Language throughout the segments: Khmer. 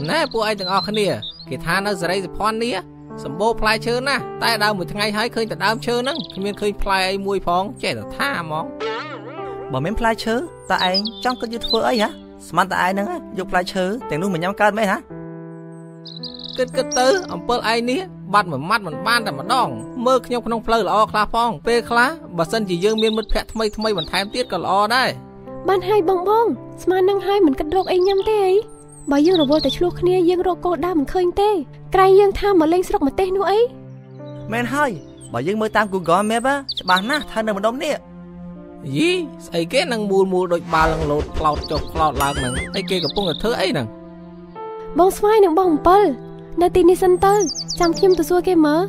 ណែពួកឯងទាំងអស់គ្នាគេថានៅសេរីសុភ័ណ្ឌនេះសម្បូរផ្លែឈើណាស់តែដើមមួយថ្ងៃហើយឃើញតែដើមឈើហ្នឹងគ្មានឃើញផ្លែអីមួយផងចេះតែថាហ្មងបើមានផ្លែឈើតើឯងចង់គិតយកធ្វើអីហ៎ស្មានតើឯងហ្នឹងយកផ្លែឈើទាំងនោះមកញ៉ាំកើតមែនហ៎គិតទៅអំពិលឯងនេះបាត់មួយម៉ាត់មិនបានតែម្ដងមើលខ្ញុំក្នុងផ្លូវល្អខ្លះផងពេលខ្លះបើសិនជាយើងមានមិត្តភក្តិថ្មីបន្ថែមទៀតក៏ល្អដែរបានហើយបងស្មាននឹងហើយមិនគិតរកអីញ៉ាំទេអីបើយើងរវល់តែឆ្លោះគ្នាយើងរកគោលដៅមិនឃើញទេក្រែងយើងថាមកលេងស្រុកម្ទេសនោះអីមែនហើយបើយើងមើលតាម Google Map ច្បាស់ណាស់ថានៅម្ដុំនេះយីស្អីគេនឹងមូលដូចបាល់នឹងលោតផ្លោតចុះផ្លោតឡើងហ្នឹងអីគេកំពុងតែធ្វើអីហ្នឹងបងស្វាយនិងបង7នៅទីនេះសិនទៅចាំខ្ញុំទៅសួរគេមើល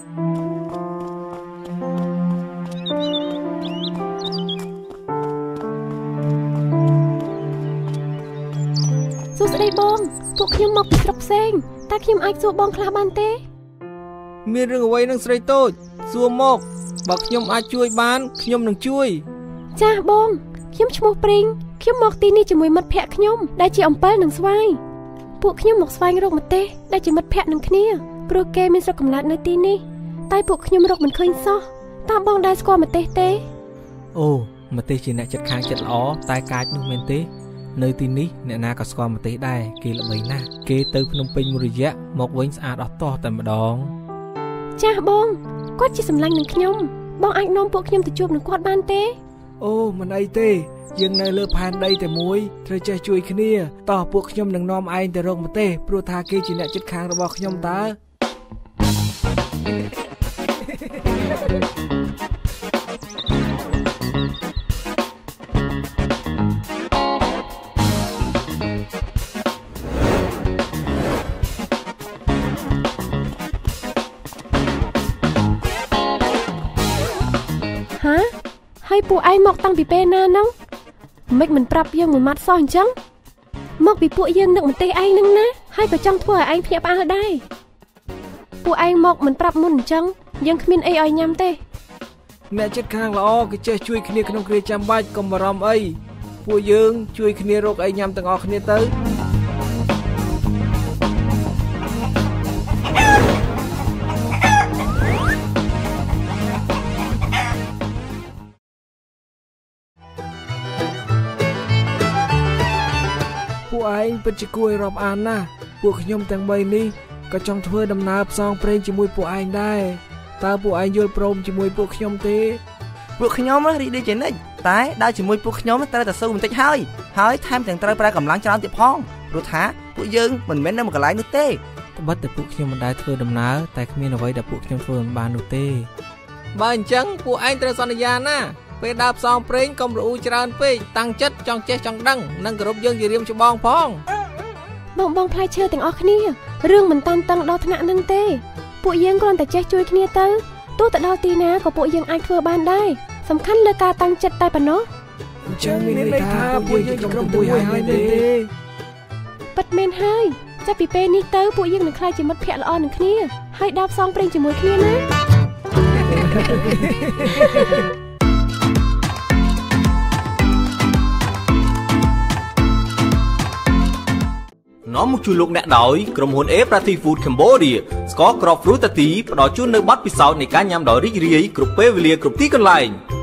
សួស្ដីបងពួកខ្ញុំមកពីស្រុកផ្សេងតើខ្ញុំអាចសួរបងខ្លះបានទេមានរឿងអ្វីនឹងស្រីតូចសួរមកបើខ្ញុំអាចជួយបានខ្ញុំនឹងជួយចាស់បងខ្ញុំឈ្មោះព្រីងខ្ញុំមកទីនេះជាមួយមិត្តភ័ក្តិខ្ញុំដែលជាអំពិលនិងស្វាយពួកខ្ញុំមកស្វែងរកម្ទេសដែលជាមិត្តភ័ក្តិនឹងគ្នាព្រោះគេមានស្រុកកំណើតនៅទីនេះតែពួកខ្ញុំរកមិនឃើញសោះតើបងដែរស្គាល់ម្ទេសទេអូម្ទេសជាអ្នកចិត្តខាងចិត្តល្អតែកាចនោះមែនទេនៅទីនេះអ្នកណាក៏ស្គាល់ម្ទេសដែរគេល្បីណាស់គេទៅភ្នំពេញមួយរយៈមកវិញស្អាតអស់តោះតែម្ដងចាស់បងគាត់ជាសម្លាញ់នឹងខ្ញុំបងអាចនាំពួកខ្ញុំទៅជួបនឹងគាត់បានទេអូមិនអីទេយើងនៅលើផែនដីតែមួយត្រូវចេះជួយគ្នាតោះពួកខ្ញុំនឹងនាំឯងទៅរកម្ទេសព្រោះថាគេជាអ្នកជិតខាងរបស់ខ្ញុំតើហាហើយពួកឯងមកតាំងពីពេលណាហ្នឹងមិនមិនប្រាប់យើងមួយម៉ាត់សោះអញ្ចឹងមកពីពួកយើងនឹកម្ទេសឯងហ្នឹងណាហើយក៏ចង់ធ្វើឲ្យឯងភ្ញាក់ផ្អើលដែរពួកឯងមកមិនប្រាប់មុនអញ្ចឹងយើងគ្មានអីឲ្យញ៉ាំទេអ្នកចិត្តខាងល្អគេចេះជួយគ្នាក្នុងគ្រាចាំបាច់កុំបារម្ភអីពួកយើងជួយគ្នារកអីញ៉ាំទាំងអស់គ្នាទៅពួកឯងពិតជាគួរឲ្យរាប់អានណាស់ពួកខ្ញុំទាំង3នេះក៏ចង់ធ្វើដំណើរផ្សងព្រេងជាមួយពួកឯងដែរតើពួកឯងយល់ព្រមជាមួយពួកខ្ញុំទេពួកខ្ញុំរីករាយជានិច្ចតែដើរជាមួយពួកខ្ញុំត្រូវតែស៊ូបន្តិចហើយថែមទាំងត្រូវប្រើកម្លាំងច្រើនទៀតផងព្រោះថាពួកយើងមិនមែននៅមួយកន្លែងនោះទេត្បិតតែពួកខ្ញុំមិនដែលធ្វើដំណើរតែគ្មានអ្វីដែលពួកខ្ញុំធ្វើមិនបាននោះទេបើអញ្ចឹងពួកឯងត្រូវសន្យាណាពេលដើរផ្សងព្រេងកុំរអ៊ូច្រើនពេកតាំងចិត្តចង់ចេះចង់ដឹងនិងគោរពយើងជារៀមច្បងផងបងផ្លែឈើទាំងអស់គ្នារឿងមិនតានតឹងដល់ថ្នាក់នឹងទេពួកយើងគ្រាន់តែចេះជួយគ្នាទៅទោះទៅដល់ទីណាក៏ពួកយើងអាចធ្វើបានដែរសំខាន់លើការតាំងចិត្តតែប៉ុណ្ណោះអញ្ចឹងមានន័យថាពួកយើងក្រុមមួយហើយទេពិតមែនហើយចាប់ពីពេលនេះទៅពួកយើងនឹងក្លាយជាមិត្តភក្តិល្អនឹងគ្នាហើយដើរផ្សងព្រេងជាមួយគ្នាណានាំមកជួយលោកអ្នកដោយក្រុមហ៊ុន A Prati Food Cambodia ស្ករគ្រាប់ Fruit Tati ផ្ដល់ជូននៅបទពិសោធន៍នៃការញ៉ាំដោយរីករាយគ្រប់ពេលវេលាគ្រប់ទីកន្លែង